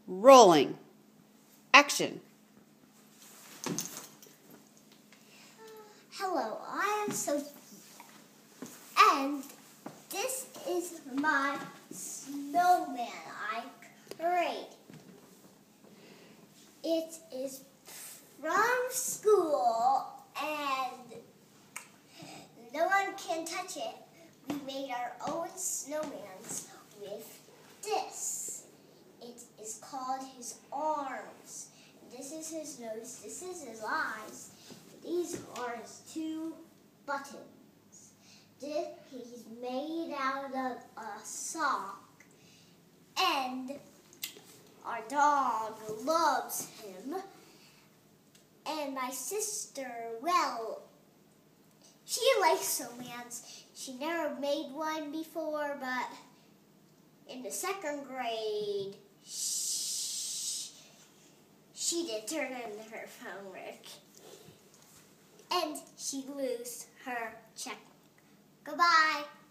Rolling. Action. Hello, I am Sofia, and this is my snowman I created. It is from school, and no one can touch it. We made our own snowmans with this. It is called his arms. This is his nose. This is his eyes. These are his two buttons. He's made out of a sock. And our dog loves him. And my sister, well, she likes snowmans. She never made one before, but in the second grade, she did turn in her homework. And she lose her checkbook. Goodbye.